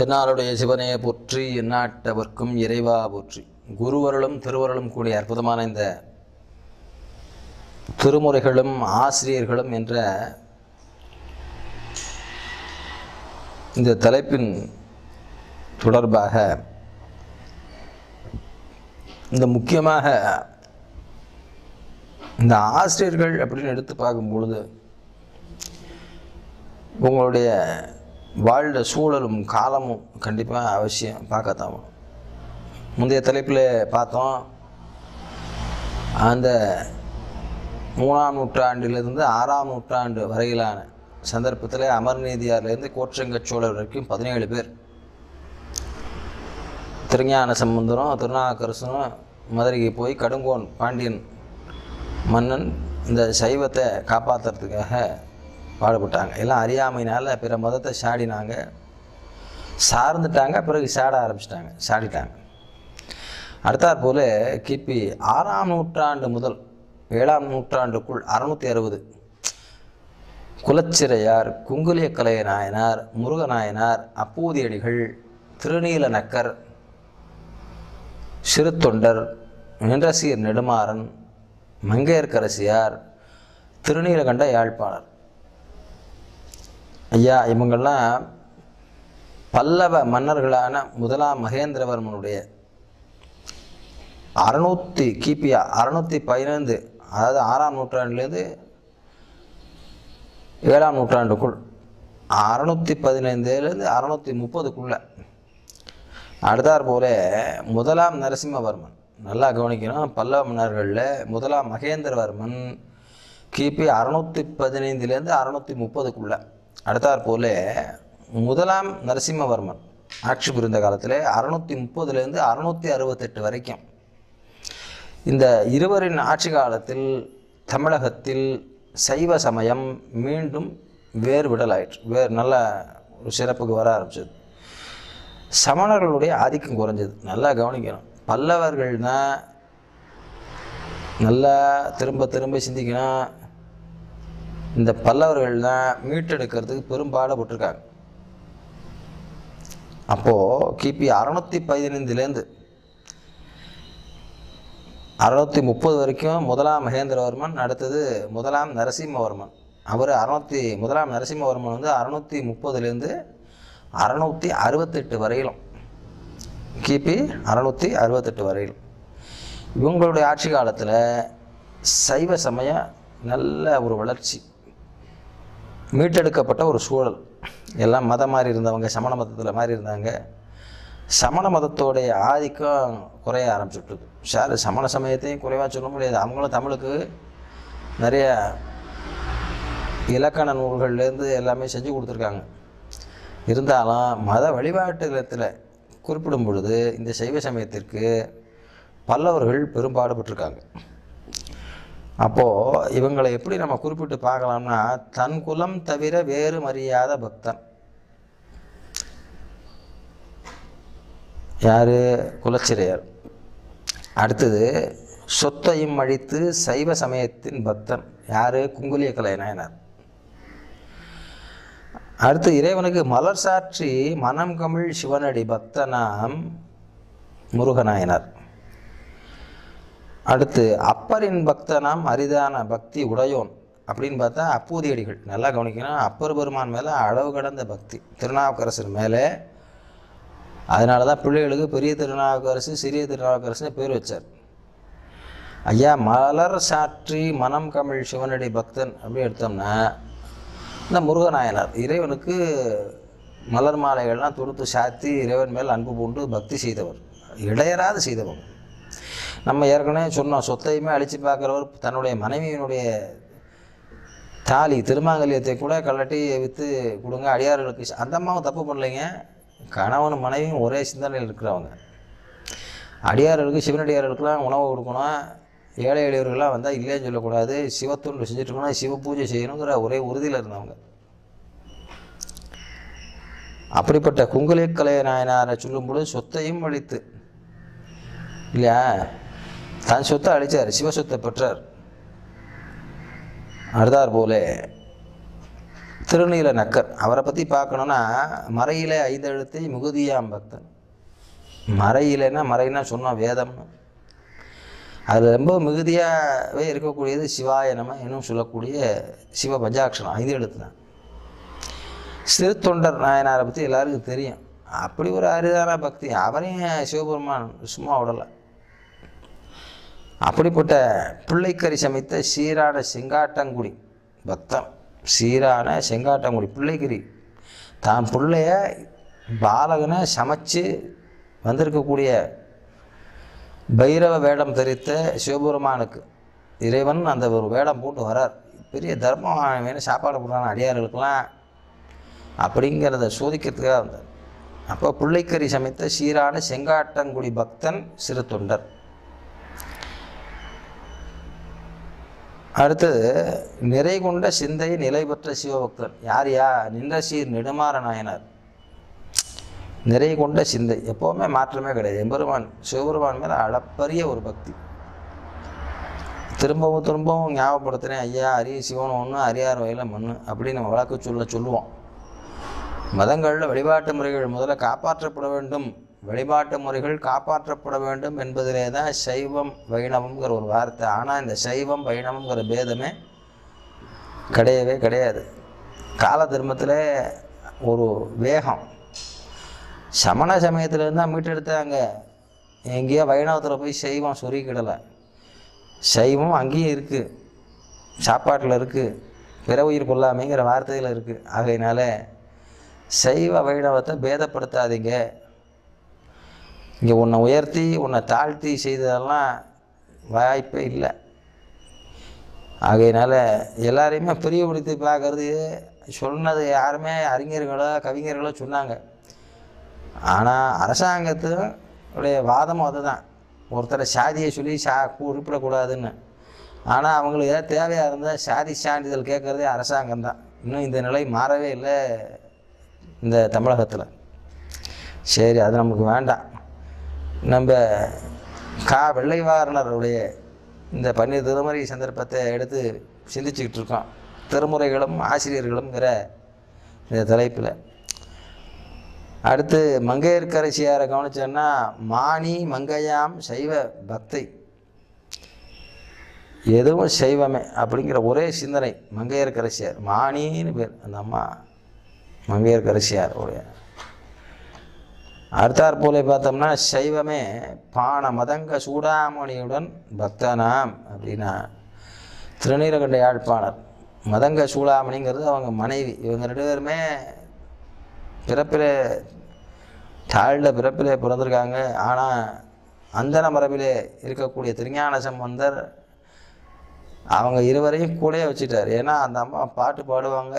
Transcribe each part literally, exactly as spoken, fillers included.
தென்னாளுடைய சிவனையை போற்றி எந்நாட்டவர்க்கும் இறைவா போற்றி. குருவருளும் திருவருளும் கூடிய அற்புதமான இந்த திருமுறைகளும் ஆசிரியர்களும் என்ற இந்த தலைப்பின் தொடர்பாக இந்த முக்கியமாக இந்த ஆசிரியர்கள் அப்படின்னு எடுத்து பார்க்கும் பொழுது உங்களுடைய வாழ்ந்த சூழலும் காலமும் கண்டிப்பாக அவசியம் பார்க்கத்தான். முந்தைய தலைப்பில் பார்த்தோம், அந்த மூணாம் நூற்றாண்டிலிருந்து ஆறாம் நூற்றாண்டு வரையிலான சந்தர்ப்பத்தில் அமர்நீதியார்லேருந்து கோற்றங்கச் சோழர் வரைக்கும் பதினேழு பேர், திருஞான சம்பந்தரும் திருநாவுக்கரசரும் மதுரைக்கு போய் கடுங்கோன் பாண்டியன் மன்னன் இந்த சைவத்தை காப்பாற்றுறதுக்காக பாடுபட்டாங்க. எல்லாம் அறியாமையினால் பிற மதத்தை சாடினாங்க, சார்ந்துட்டாங்க, பிறகு சாட ஆரம்பிச்சிட்டாங்க, சாடிட்டாங்க. அடுத்தாற் போல் கிபி ஆறாம் நூற்றாண்டு முதல் ஏழாம் நூற்றாண்டுக்குள் அறுநூற்றி அறுபது குலச்சிறையார், குங்குலிய கலைய நாயனார், முருகநாயனார், அப்பூதியடிகள், திருநீல நக்கர், சிறுத்தொண்டர், நின்றசீர் நெடுமாறன், மங்கையர்க்கரசியார், திருநீலகண்ட யாழ்ப்பாணர், ஐயா இவங்கள்லாம் பல்லவ மன்னர்களான முதலாம் மகேந்திரவர்மனுடைய அறுநூற்றி கிபி அறுநூற்றி பதினைந்து அதாவது ஆறாம் நூற்றாண்டுலேருந்து ஏழாம் நூற்றாண்டுக்குள் அறுநூற்றி பதினைந்துலேருந்து அறுநூற்றி முப்பதுக்குள்ள அடுத்தாற் போல முதலாம் நரசிம்மவர்மன், நல்லா கவனிக்கணும், பல்லவ மன்னர்களில் முதலாம் மகேந்திரவர்மன் கிபி அறுநூற்றி பதினைந்துலேருந்து அறுநூற்றி முப்பதுக்குள்ள அடுத்தாற் போல முதலாம் நரசிம்மவர்மன் ஆட்சி புரிந்த காலத்தில் அறுநூற்றி முப்பதுலேருந்து அறுநூற்றி அறுபத்தெட்டு வரைக்கும் இந்த இருவரின் ஆட்சி காலத்தில் தமிழகத்தில் சைவ சமயம் மீண்டும் வேறுவிடலாயிற்று, வேறு நல்ல ஒரு சிறப்புக்கு வர ஆரம்பிச்சது. சமணர்களுடைய ஆதிக்கம் குறைஞ்சது. நல்லா கவனிக்கணும், பல்லவர்கள் தான் நல்லா திரும்ப திரும்ப சிந்திக்கணும். இந்த பல்லவர்கள் தான் மீட்டெடுக்கிறதுக்கு பெரும்பாடுபட்டிருக்காங்க. அப்போது கிபி அறுநூற்றி பதினைந்துலேருந்து அறுநூற்றி முப்பது வரைக்கும் முதலாம் மகேந்திரவர்மன், அடுத்தது முதலாம் நரசிம்மவர்மன். அவர் அறுநூற்றி முதலாம் நரசிம்மவர்மன் வந்து அறுநூற்றி முப்பதுலேருந்து அறுநூற்றி அறுபத்தெட்டு வரையிலும், கிபி அறுநூற்றி அறுபத்தெட்டு வரையிலும் இவங்களுடைய ஆட்சி காலத்தில் சைவ சமயம் நல்ல ஒரு வளர்ச்சி, மீட்டெடுக்கப்பட்ட ஒரு சூழல். எல்லாம் மதம் மாறி இருந்தவங்க சமண மதத்தில் மாறி இருந்தாங்க. சமண மதத்தோடைய ஆதிக்கம் குறைய ஆரம்பிச்சுட்டுது. சார் சமண சமயத்தையும் குறைவாக சொல்ல முடியாது, அவங்களும் தமிழுக்கு நிறைய இலக்கண நூல்கள்லேருந்து எல்லாமே செஞ்சு கொடுத்துருக்காங்க. இருந்தாலும் மத வழிபாட்டுலத்தில் குறிப்பிடும் பொழுது இந்த சைவ சமயத்திற்கு பல்லவர்கள் பெரும்பாடுபட்டிருக்காங்க. அப்போது இவங்களை எப்படி நம்ம குறிப்பிட்டு பார்க்கலாம்னா, தன் குலம் தவிர வேறு மரியாத பக்தன் யார்? குலச்சிறையார். அடுத்தது சொத்தையும் அழித்து சைவ சமயத்தின் பக்தன் யார்? குங்குலிய கலைய நாயனார். அடுத்து இறைவனுக்கு மலர் சாற்றி மனம் கமிழ் சிவனடி பக்தனாம் முருகநாயனார். அடுத்து அப்பரின் பக்தனாம் அரிதான பக்தி உடையோன் அப்படின்னு பார்த்தா அப்பூதியடிகள். நல்லா கவனிக்கணும், அப்பர் பெருமான் மேலே அளவு கடந்த பக்தி திருநாவுக்கரசர் மேலே. அதனால தான் பிள்ளைகளுக்கு பெரிய திருநாவுக்கரசு சிறிய திருநாவுக்கரசுன்னு பேர் வச்சார். ஐயா மலர் சாற்றி மனம் கமிழ் சிவனடி பக்தன் அப்படின்னு எடுத்தோம்னா இந்த முருகநாயனார் இறைவனுக்கு மலர் மாலைகள்லாம் தொடுத்து சாத்தி இறைவன் மேல் அன்பு பூண்டு பக்தி செய்தவர், இடையராது செய்தவர். நம்ம ஏற்கனவே சொன்னோம், சொத்தையுமே அழித்து பார்க்குறவர் தன்னுடைய மனைவியினுடைய தாலி திருமாங்கல்யத்தை கூட கலட்டி விற்று கொடுங்க அடியார்களுக்கு. அந்த அம்மாவும் தப்பு பண்ணலைங்க, கணவனும் மனைவியும் ஒரே சிந்தனையில் இருக்கிறவங்க. அடியார்களுக்கு சிவனடியார்களுக்கெல்லாம் உணவு கொடுக்கணும், ஏழை எளியவர்கள்லாம் வந்தால் இல்லைன்னு சொல்லக்கூடாது, சிவத்தொண்டு செஞ்சுட்டு இருக்கணும், சிவ பூஜை செய்யணுங்கிற ஒரே உறுதியில் இருந்தவங்க. அப்படிப்பட்ட குங்குலிய கலைய நாயனாரை சொல்லும்பொழுது சொத்தையும் அழித்து இல்லையா, தன் சொத்தை அழித்தார், சிவ சொத்தை பெற்றார். அடுத்தாற் போல திருநீல நக்கர் அவரை பற்றி பார்க்கணுன்னா மறையிலே ஐந்தெழுத்தை மிகுதியாம் பக்தன். மறையிலேன்னா மறைன்னா சொன்னோம் வேதம்னு, அதில் ரொம்ப மிகுதியாகவே இருக்கக்கூடியது சிவாய நம இன்னும் சொல்லக்கூடிய சிவ பஞ்சாட்சரம் ஐந்து எழுத்து தான். சிறு தொண்டர் நாயனாரை பற்றி எல்லாருக்கும் தெரியும். அப்படி ஒரு அரிதான பக்தி. அவரையும் சிவபெருமான் சும்மா விடலை. அப்படிப்பட்ட பிள்ளைக்கறி சமைத்த சீரான செங்காட்டங்குடி பக்தன். சீரான செங்காட்டங்குடி பிள்ளைக்கறி தான் பிள்ளைய பாலகனை சமைச்சு வந்திருக்கக்கூடிய பைரவ வேடம் தரித்த சிவபெருமானுக்கு இறைவன் அந்த ஒரு வேடம் போட்டு வரார். பெரிய தர்மம் வேணும் சாப்பாடு போடுறான அடியார்களுக்கெல்லாம் அப்படிங்கிறத சோதிக்கிறதுக்காக வந்தார். அப்போ பிள்ளைக்கறி சமைத்த சீரான செங்காட்டங்குடி பக்தன் சிறு தொண்டர். அடுத்தது நிறை கொண்ட சிந்தை நிலை பெற்ற சிவபக்தன். யார் யா நின்ற சீர் நெடுமாற நாயனார். நிறை கொண்ட சிந்தை எப்போவுமே மாற்றமே கிடையாது. எம்பெருமான் சிவபெருமான் மேலே அளப்பரிய ஒரு பக்தி. திரும்பவும் திரும்பவும் ஞாபகப்படுத்துகிறேன், ஐயா அரிய சிவன் ஒன்று அரியார் வயலில் மண்ணு அப்படின்னு நம்ம வழக்கு சொல்ல சொல்லுவோம். மதங்களில் வழிபாட்டு முறைகள் முதல்ல காப்பாற்றப்பட வேண்டும். வழிபாட்டு முறைகள் காப்பாற்றப்பட வேண்டும் என்பதிலே தான் சைவம் வைணவம்ங்கிற ஒரு வார்த்தை. ஆனால் இந்த சைவம் வைணவங்கிற பேதமே கிடையவே கிடையாது. கால தர்மத்தில் ஒரு வேகம் சமண சமயத்திலேருந்து தான் மீட்டெடுத்தாங்க. எங்கேயோ வைணவத்தில் போய் சைவம் சொருகிடலை. சைவம் அங்கேயும் இருக்குது, சாப்பாட்டில் இருக்குது, பிற உயிர் கொள்ளாமைங்கிற வார்த்தைகள் இருக்குது. ஆகையினால சைவ வைணவத்தை பேதப்படுத்தாதீங்க. இங்கே உன்னை உயர்த்தி உன்னை தாழ்த்தி செய்ததெல்லாம் வாய்ப்பே இல்லை. ஆகையினால எல்லாரையுமே பிரியப்படுத்தி பார்க்கறது சொன்னது யாருமே அறிஞர்களோ கவிஞர்களோ சொன்னாங்க. ஆனால் அரசாங்கத்துடைய வாதமும் அதுதான், ஒருத்தரை சாதியை சொல்லி சா குறிப்பிடக்கூடாதுன்னு. ஆனால் அவங்களுக்கு ஏதாவது தேவையாக இருந்தால் சாதி சான்றிதழ் கேட்குறதே அரசாங்கம்தான். இன்னும் இந்த நிலை மாறவே இல்லை இந்த தமிழகத்தில். சரி, அது நமக்கு வேண்டாம். நம்ம கா வெள்ளைவாரணருடைய இந்த பன்னீர் திருமுறை சந்தர்ப்பத்தை எடுத்து சிந்திச்சுக்கிட்டு இருக்கோம். திருமுறைகளும் ஆசிரியர்களும்ங்கிற இந்த தலைப்பில். அடுத்து மங்கையர்க்கரசியாரை கவனிச்சோன்னா மானி மங்கையாம் சைவ பக்தை, எதுவும் சைவமே அப்படிங்கிற ஒரே சிந்தனை. மங்கையர்க்கரசியார் மானின்னு பேர் அந்த அம்மா மங்கையர்க்கரசியார் உடைய. அடுத்தாற் போல பார்த்தோம்னா சைவமே பான மதங்க சூடாமணியுடன் பக்தனாம் அப்படின்னா திருநீலகண்ட யாழ்ப்பாணர். மதங்க சூடாமணிங்கிறது அவங்க மனைவி. இவங்க ரெண்டு பேருமே பிறப்பிலே தாழ்ந்த பிறப்பிலே பிறந்திருக்காங்க. ஆனால் அந்தன மரபிலே இருக்கக்கூடிய திருஞான சம்பந்தர் அவங்க இருவரையும் கூடயே வச்சுட்டார். ஏன்னா அந்த அம்மா பாட்டு பாடுவாங்க.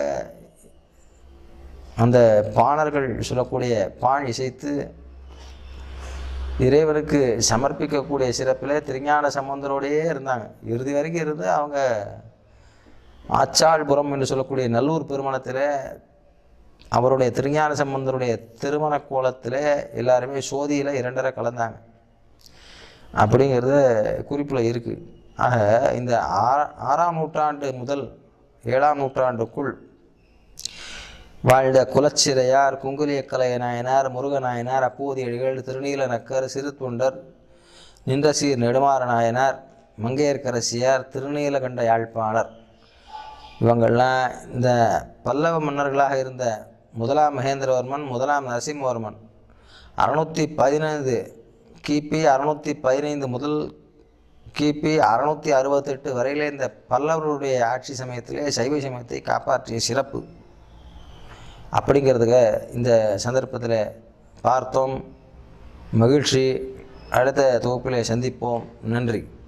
அந்த பாணர்கள் சொல்லக்கூடிய பாண் இசைத்து இறைவனுக்கு சமர்ப்பிக்கக்கூடிய சிறப்பில் திருஞான சம்பந்தரோடையே இருந்தாங்க. இறுதி வரைக்கும் இருந்து அவங்க ஆச்சாள்புரம் என்று சொல்லக்கூடிய நல்லூர் பெருமணத்தில் அவருடைய திருஞான சம்பந்தருடைய திருமண கோலத்தில் எல்லாருமே சோதியில் இரண்டரை கலந்தாங்க அப்படிங்கிறது குறிப்பில் இருக்குது. ஆக இந்த ஆறா ஆறாம் நூற்றாண்டு முதல் ஏழாம் நூற்றாண்டுக்குள் வாழ்ந்த குலச்சிறையார், குங்குலிய கலைய நாயனார், முருகநாயனார், அப்போதியடிகள், திருநீல நக்கர், சிறு தொண்டர், நின்றசீர் நெடுமாற நாயனார், மங்கையர்க்கரசியார், திருநீலகண்ட யாழ்ப்பாணர், இவங்கள்லாம் இந்த பல்லவ மன்னர்களாக இருந்த முதலாம் மகேந்திரவர்மன், முதலாம் நரசிம்மவர்மன் அறுநூற்றி பதினைந்து கிபி அறுநூற்றி பதினைந்து முதல் கிபி அறுநூற்றி அறுபத்தெட்டு வரையிலே இந்த பல்லவருடைய ஆட்சி சமயத்திலே சைவ சமயத்தை காப்பாற்றிய சிறப்பு அப்படிங்கிறதுக்கு இந்த சந்தர்ப்பத்தில் பார்த்தோம். மகிழ்ச்சி. அடுத்த தொகுப்பிலே சந்திப்போம். நன்றி.